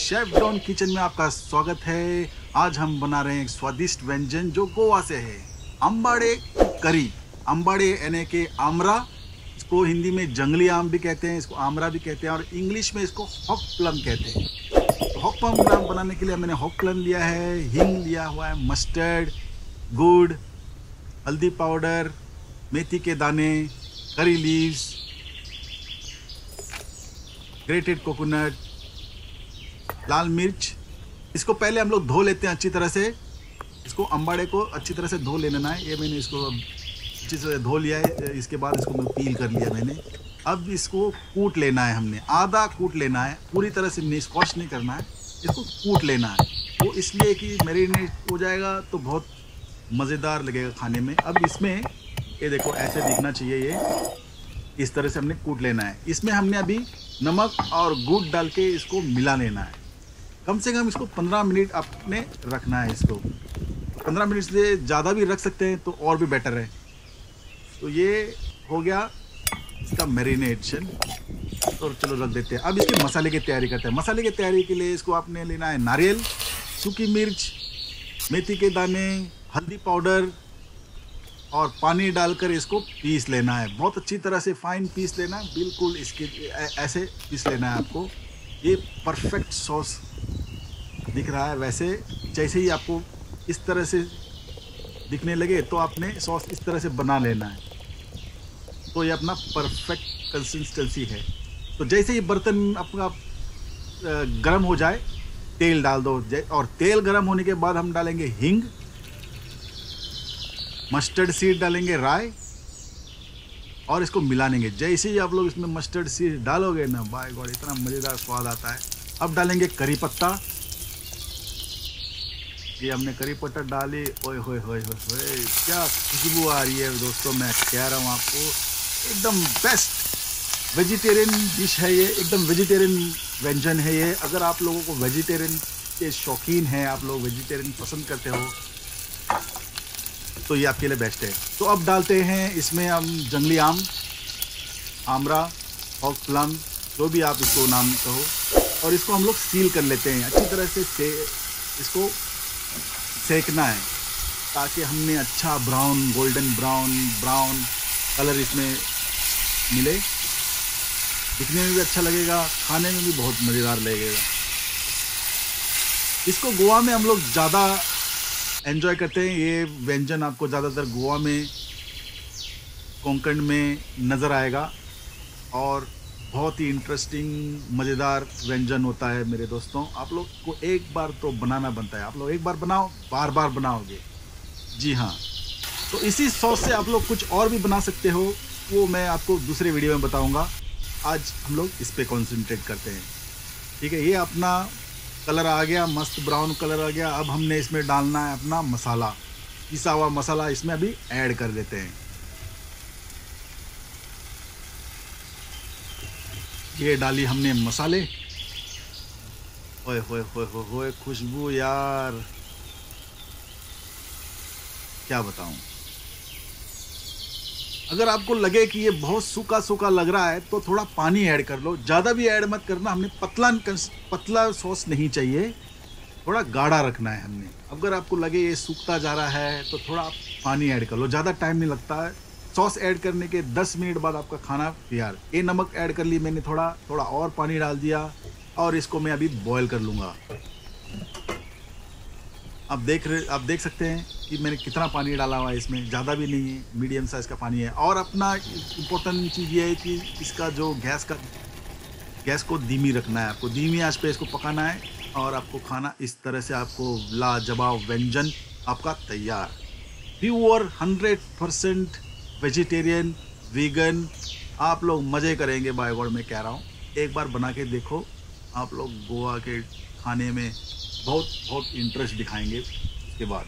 Chef don kitchen में आपका स्वागत है। आज हम बना रहे हैं एक स्वादिष्ट व्यंजन जो गोवा से है, अंबाड़े करी। अंबाड़े यानी कि आमरा, इसको हिंदी में जंगली आम भी कहते हैं, इसको आमरा भी कहते हैं और इंग्लिश में इसको हॉक प्लम कहते हैं। तो हॉक प्लम बनाने के लिए मैंने हॉक प्लम लिया है, हिंग लिया हुआ है, मस्टर्ड, गुड़, हल्दी पाउडर, मेथी के दाने, करी लीव्स, ग्रेटेड कोकोनट, लाल मिर्च। इसको पहले हम लोग धो लेते हैं अच्छी तरह से। इसको अंबाड़े को अच्छी तरह से धो लेना है। ये मैंने इसको अच्छी तरह धो लिया है। इसके बाद इसको मैं पील कर लिया मैंने। अब इसको कूट लेना है, हमने आधा कूट लेना है, पूरी तरह से नहीं, स्क्वॉश नहीं करना है, इसको कूट लेना है। वो इसलिए कि मैरिनेट हो जाएगा तो बहुत मज़ेदार लगेगा खाने में। अब इसमें ये देखो ऐसे दिखना चाहिए, ये इस तरह से हमने कूट लेना है। इसमें हमने अभी नमक और गुड़ डाल के इसको मिला लेना है। कम से कम इसको 15 मिनट आपने रखना है। इसको 15 मिनट से ज़्यादा भी रख सकते हैं तो और भी बेटर है। तो ये हो गया इसका मैरिनेशन। तो चलो रख देते हैं। अब इसके मसाले की तैयारी करते हैं। मसाले की तैयारी के लिए इसको आपने लेना है नारियल, सूखी मिर्च, मेथी के दाने, हल्दी पाउडर और पानी डालकर इसको पीस लेना है। बहुत अच्छी तरह से फाइन पीस लेना है, बिल्कुल इसके ऐसे पीस लेना है आपको। ये परफेक्ट सॉस दिख रहा है। वैसे जैसे ही आपको इस तरह से दिखने लगे तो आपने सॉस इस तरह से बना लेना है। तो ये अपना परफेक्ट कंसिस्टेंसी है। तो जैसे ही बर्तन आपका गर्म हो जाए तेल डाल दो, और तेल गर्म होने के बाद हम डालेंगे हिंग, मस्टर्ड सीड डालेंगे, राई, और इसको मिला लेंगे। जैसे ही आप लोग इसमें मस्टर्ड सीड डालोगे ना, बाय गॉड इतना मज़ेदार स्वाद आता है। अब डालेंगे करी पत्ता। ये हमने करी पत्ता डाली, ओए होए होए होए क्या खुशबू आ रही है दोस्तों। मैं कह रहा हूँ आपको, एकदम बेस्ट वेजिटेरियन डिश है ये, एकदम वेजिटेरियन व्यंजन है ये। अगर आप लोगों को वेजिटेरियन के शौकीन हैं, आप लोग वेजिटेरियन पसंद करते हो, तो ये आपके लिए बेस्ट है। तो अब डालते हैं इसमें हम जंगली आम, आमरा, हॉक प्लम, जो भी आप इसको नाम कहो, और इसको हम लोग सील कर लेते हैं। अच्छी तरह से इसको सेकना है ताकि हमने अच्छा ब्राउन, गोल्डन ब्राउन कलर इसमें मिले। दिखने में भी अच्छा लगेगा, खाने में भी बहुत मज़ेदार लगेगा। इसको गोवा में हम लोग ज़्यादा एंजॉय करते हैं। ये व्यंजन आपको ज़्यादातर गोवा में, कोंकण में नज़र आएगा और बहुत ही इंटरेस्टिंग मज़ेदार व्यंजन होता है मेरे दोस्तों। आप लोग को एक बार तो बनाना बनता है। आप लोग एक बार बनाओ, बार बार बनाओगे। जी हाँ। तो इसी सॉस से आप लोग कुछ और भी बना सकते हो, वो मैं आपको दूसरे वीडियो में बताऊँगा। आज हम लोग इस पर कॉन्सेंट्रेट करते हैं, ठीक है। ये अपना कलर आ गया, मस्त ब्राउन कलर आ गया। अब हमने इसमें डालना है अपना मसाला, पिसा हुआ मसाला इसमें अभी ऐड कर देते हैं। ये डाली हमने मसाले, ओए होए होए होए होए खुशबू यार क्या बताऊं। अगर आपको लगे कि ये बहुत सूखा सूखा लग रहा है तो थोड़ा पानी ऐड कर लो, ज़्यादा भी ऐड मत करना। हमने पतला सॉस नहीं चाहिए, थोड़ा गाढ़ा रखना है हमने। अगर आपको लगे ये सूखता जा रहा है तो थोड़ा आप पानी ऐड कर लो, ज़्यादा टाइम नहीं लगता है। सॉस ऐड करने के 10 मिनट बाद आपका खाना तैयार। ये नमक ऐड कर ली मैंने, थोड़ा और पानी डाल दिया और इसको मैं अभी बॉयल कर लूँगा। आप देख सकते हैं कि मैंने कितना पानी डाला हुआ है इसमें, ज़्यादा भी नहीं है, मीडियम साइज़ का पानी है। और अपना इम्पोर्टेंट चीज़ ये है कि इसका जो गैस को धीमी रखना है। आपको धीमी आंच पे इसको पकाना है और आपको खाना इस तरह से, आपको लाजवाब व्यंजन आपका तैयार। प्योर 100% वेजिटेरियन, वीगन, आप लोग मज़े करेंगे बाय गॉड, मैं कह रहा हूँ। एक बार बना के देखो, आप लोग गोवा के खाने में बहुत इंटरेस्ट दिखाएंगे इसके बाद।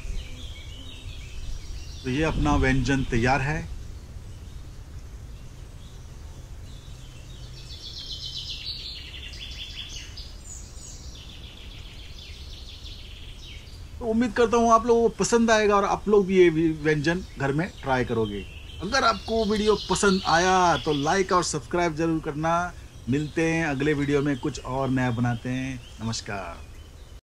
तो ये अपना व्यंजन तैयार है। तो उम्मीद करता हूँ आप लोगों को पसंद आएगा और आप लोग भी ये व्यंजन घर में ट्राई करोगे। अगर आपको वीडियो पसंद आया तो लाइक और सब्सक्राइब जरूर करना। मिलते हैं अगले वीडियो में, कुछ और नया बनाते हैं। नमस्कार।